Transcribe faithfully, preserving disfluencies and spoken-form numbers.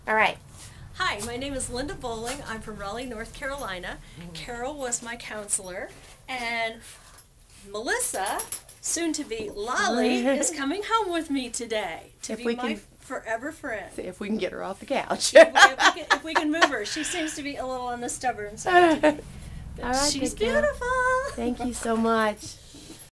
All right. Hi, my name is Linda Boling. I'm from Raleigh, North Carolina. Carol was my counselor, and Melissa, soon to be Lolly, is coming home with me today to If be we my can- forever friend. See if we can get her off the couch. if, we, if, we can, if we can move her. She seems to be a little on the stubborn side today. But All right, she's good girl. beautiful. Thank you so much.